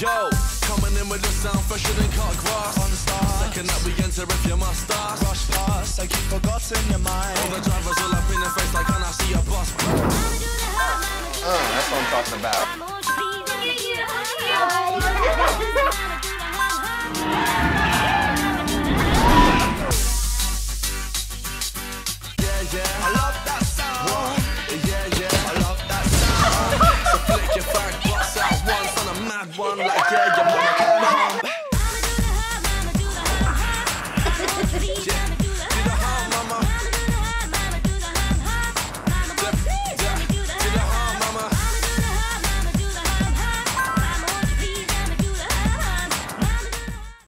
Yo, coming in with the sound fresher than cut grass. On the start, second that we enter if you must start. Rush past, like you've forgotten your mind. All the drivers all up in the face like, can I see a bus? That's what I'm talking about. Yeah, I love that sound. Yeah, I love that sound. So flick your fag butts out once on a mad one.